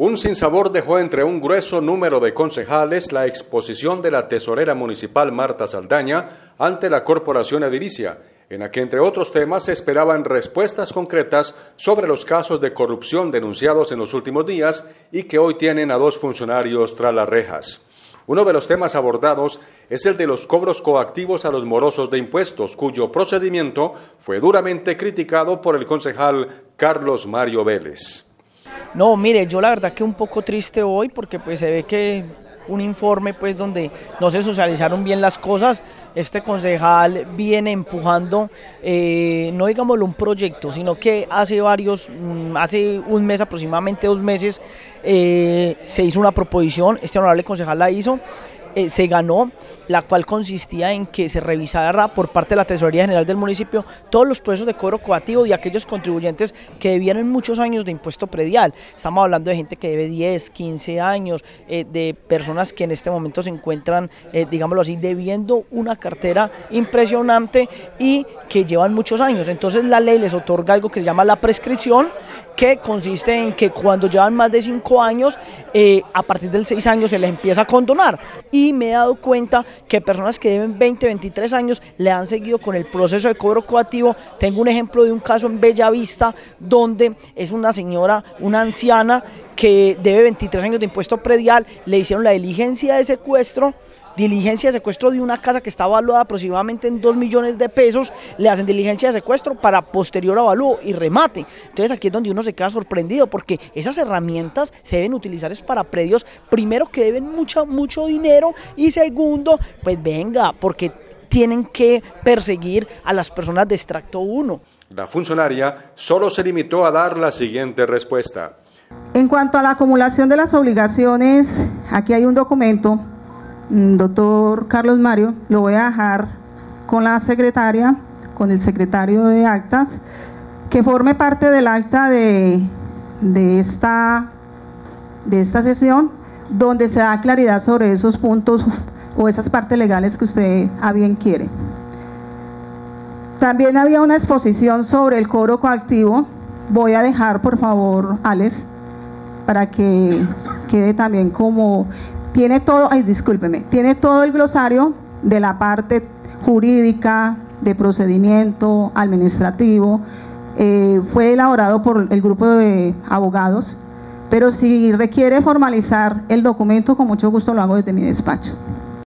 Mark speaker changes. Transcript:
Speaker 1: Un sinsabor dejó entre un grueso número de concejales la exposición de la tesorera municipal Marta Saldaña ante la Corporación Edilicia, en la que entre otros temas se esperaban respuestas concretas sobre los casos de corrupción denunciados en los últimos días y que hoy tienen a 2 funcionarios tras las rejas. Uno de los temas abordados es el de los cobros coactivos a los morosos de impuestos, cuyo procedimiento fue duramente criticado por el concejal Carlos Mario Vélez.
Speaker 2: No, mire, yo la verdad que un poco triste hoy porque pues se ve que un informe pues donde no se socializaron bien las cosas. Este concejal viene empujando, no digámoslo un proyecto, sino que hace un mes aproximadamente, 2 meses, se hizo una proposición, este honorable concejal la hizo, se ganó, la cual consistía en que se revisara por parte de la Tesorería General del municipio todos los procesos de cobro coactivo de aquellos contribuyentes que debieron muchos años de impuesto predial. Estamos hablando de gente que debe 10, 15 años, de personas que en este momento se encuentran, digámoslo así, debiendo una cartera impresionante y que llevan muchos años. Entonces la ley les otorga algo que se llama la prescripción, que consiste en que cuando llevan más de 5 años, a partir del 6 años se les empieza a condonar. Y me he dado cuenta que personas que deben 20, 23 años le han seguido con el proceso de cobro coactivo. Tengo un ejemplo de un caso en Bellavista, donde es una señora, una anciana, que debe 23 años de impuesto predial, le hicieron la diligencia de secuestro de una casa que está valuada aproximadamente en 2 millones de pesos, le hacen diligencia de secuestro para posterior avalúo y remate. Entonces aquí es donde uno se queda sorprendido, porque esas herramientas se deben utilizar es para predios, primero que deben mucho dinero, y segundo, pues venga, porque tienen que perseguir a las personas de extracto 1.
Speaker 1: La funcionaria solo se limitó a dar la siguiente respuesta.
Speaker 3: En cuanto a la acumulación de las obligaciones, aquí hay un documento, doctor Carlos Mario, lo voy a dejar con la secretaria, con el secretario de actas, que forme parte del acta de esta sesión, donde se da claridad sobre esos puntos o esas partes legales que usted a bien quiere. También había una exposición sobre el cobro coactivo. Voy a dejar, por favor, Alex, para que quede también como... Tiene todo el glosario de la parte jurídica, de procedimiento administrativo. Fue elaborado por el grupo de abogados, pero si requiere formalizar el documento, con mucho gusto lo hago desde mi despacho.